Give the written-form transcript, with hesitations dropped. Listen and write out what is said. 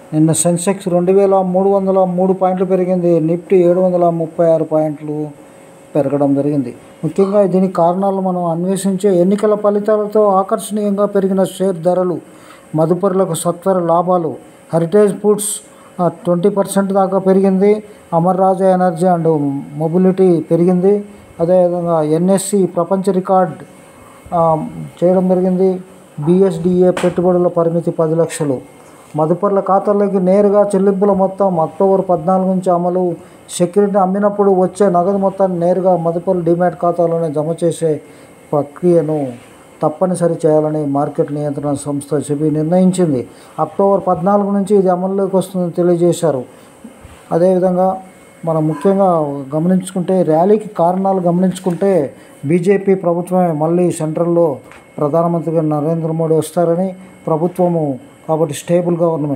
నిన్న సెన్సెక్స్ 2303 పాయింట్లు పెరిగింది. నిఫ్టీ 736 పాయింట్లు పెరగడం జరిగింది. ముఖ్యంగా దీనికి కారణాలు మనం అన్వేషించే ఎన్నికల ఫలితాలతో ఆకర్షణీయంగా పెరిగిన షేర్ ధరలు, మదుపరులకు సత్వర లాభాలు. హెరిటేజ్ ఫుడ్స్ 20% దాకా పెరిగింది. Amar Raja energy and mobility పెరిగింది. అదేవిధంగా ఎన్ఎస్సి ప్రపంచ రికార్డ్ చేయడం జరిగింది. బిఎస్డిఏ పెట్టుబడుల పరిమితి 10 లక్షలు. మదుపరుల ఖాతాల్లోకి నేరుగా చెల్లింపుల మొత్తం అక్టోబర్ 14 నుంచి అమలు. సెక్యూరిటీ అమ్మినప్పుడు వచ్చే నగదు మొత్తాన్ని నేరుగా మదుపరుల డిమాట్ ఖాతాలోనే జమ చేసే ప్రక్రియను తప్పనిసరి చేయాలని మార్కెట్ నియంత్రణ సంస్థ సెబీ నిర్ణయించింది. అక్టోబర్ 14 నుంచి ఇది అమల్లోకి వస్తుందని తెలియజేశారు. అదేవిధంగా మనం ముఖ్యంగా గమనించుకుంటే ర్యాలీకి కారణాలు గమనించుకుంటే బీజేపీ ప్రభుత్వమే మళ్ళీ సెంట్రల్లో ప్రధానమంత్రిగా నరేంద్ర మోడీ వస్తారని, ప్రభుత్వము కాబట్టి స్టేబుల్ గవర్నమెంట్